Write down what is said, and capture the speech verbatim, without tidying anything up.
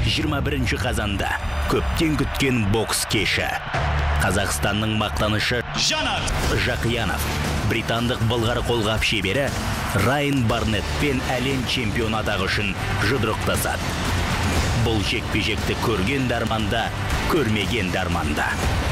жиырма бірінші қазанда көптен күткен бокс кеші. Қазақстанның мақтанышы Жанат Жақиянов, британдық былғары қолғап шебері Райан Барнеттпен әлем чемпионы атағы үшін жұдырықтасады. Бұл жекпе-жекті көрген дарманда, көрмеген дарманда.